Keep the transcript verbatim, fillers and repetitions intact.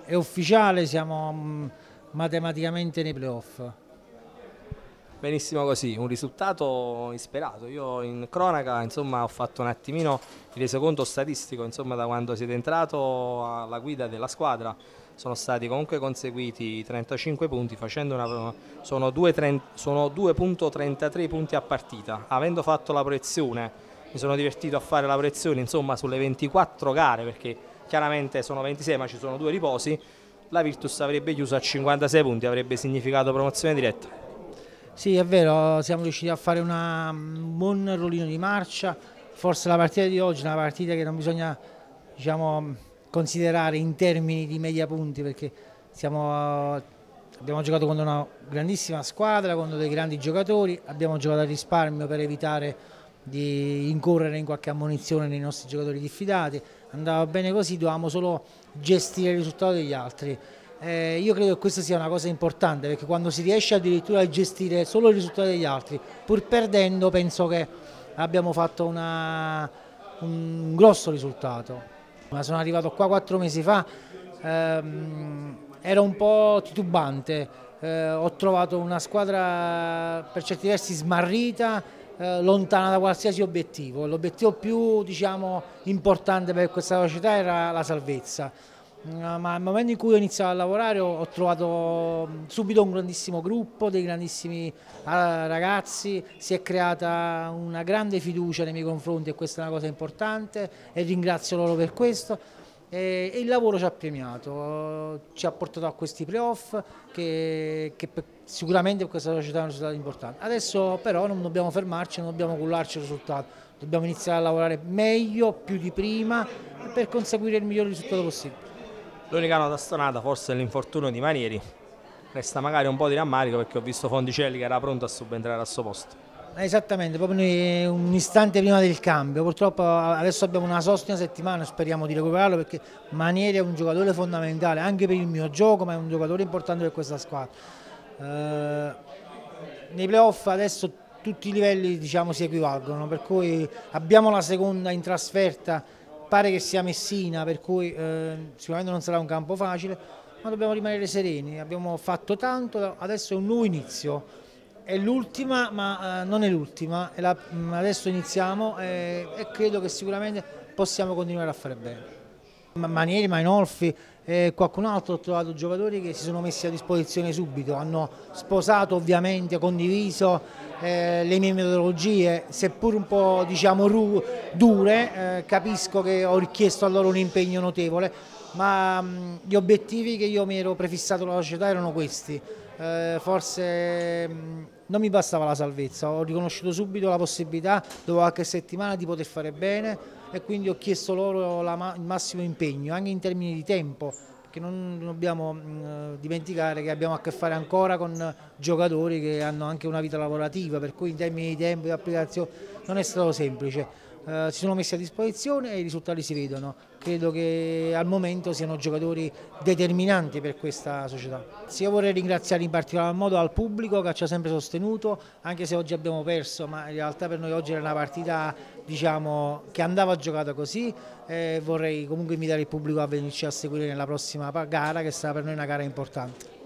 è ufficiale, siamo mh, matematicamente nei playoff. Benissimo così, un risultato insperato. Io in cronaca insomma, ho fatto un attimino il resoconto statistico insomma, da quando siete entrato alla guida della squadra. Sono stati comunque conseguiti trentacinque punti, facendo una, sono due virgola trentatré punti a partita. Avendo fatto la proiezione, mi sono divertito a fare la proiezione insomma, sulle ventiquattro gare, perché chiaramente sono ventisei ma ci sono due riposi. La Virtus avrebbe chiuso a cinquantasei punti, avrebbe significato promozione diretta. Sì, è vero, siamo riusciti a fare una, un buon rollino di marcia. Forse la partita di oggi è una partita che non bisogna, diciamo, considerare in termini di media punti, perché siamo, abbiamo giocato contro una grandissima squadra, contro dei grandi giocatori, abbiamo giocato a risparmio per evitare di incorrere in qualche ammonizione nei nostri giocatori diffidati. Andava bene così, dovevamo solo gestire il risultato degli altri. Eh, io credo che questa sia una cosa importante, perché quando si riesce addirittura a gestire solo il risultato degli altri, pur perdendo, penso che abbiamo fatto una, un grosso risultato. Ma sono arrivato qua quattro mesi fa, ehm, ero un po' titubante, eh, ho trovato una squadra per certi versi smarrita, eh, lontana da qualsiasi obiettivo. L'obiettivo più, diciamo, importante per questa società era la salvezza. Ma nel momento in cui ho iniziato a lavorare ho trovato subito un grandissimo gruppo, dei grandissimi ragazzi, si è creata una grande fiducia nei miei confronti e questa è una cosa importante e ringrazio loro per questo. E il lavoro ci ha premiato, ci ha portato a questi playoff che, che sicuramente per questa società è un risultato importante. Adesso però non dobbiamo fermarci, non dobbiamo cullarci il risultato, dobbiamo iniziare a lavorare meglio, più di prima, per conseguire il miglior risultato possibile. L'unica nota stonata forse è l'infortunio di Manieri, resta magari un po' di rammarico perché ho visto Fondicelli che era pronto a subentrare al suo posto. Esattamente, proprio noi un istante prima del cambio, purtroppo adesso abbiamo una sosta una settimana, speriamo di recuperarlo perché Manieri è un giocatore fondamentale anche per il mio gioco, ma è un giocatore importante per questa squadra. Eh, nei playoff adesso tutti i livelli, diciamo, si equivalgono, per cui abbiamo la seconda in trasferta, pare che sia Messina, per cui eh, sicuramente non sarà un campo facile, ma dobbiamo rimanere sereni, abbiamo fatto tanto, adesso è un nuovo inizio, è l'ultima ma eh, non è l'ultima, adesso iniziamo eh, e credo che sicuramente possiamo continuare a fare bene. Manieri, Mainolfi e qualcun altro, ho trovato giocatori che si sono messi a disposizione subito, hanno sposato ovviamente, condiviso eh, le mie metodologie, seppur un po', diciamo, dure, eh, capisco che ho richiesto a loro un impegno notevole, ma mh, gli obiettivi che io mi ero prefissato alla società erano questi. Eh, forse mh, non mi bastava la salvezza, ho riconosciuto subito la possibilità dopo qualche settimana di poter fare bene e quindi ho chiesto loro la, il massimo impegno anche in termini di tempo, perché non dobbiamo mh, dimenticare che abbiamo a che fare ancora con giocatori che hanno anche una vita lavorativa, per cui in termini di tempo e di applicazione non è stato semplice. Uh, si sono messi a disposizione e i risultati si vedono. Credo che al momento siano giocatori determinanti per questa società. Sì, io vorrei ringraziare in particolar modo al pubblico che ci ha sempre sostenuto, anche se oggi abbiamo perso, ma in realtà per noi oggi era una partita, diciamo, che andava giocata così. E vorrei comunque invitare il pubblico a venirci a seguire nella prossima gara, che sarà per noi una gara importante.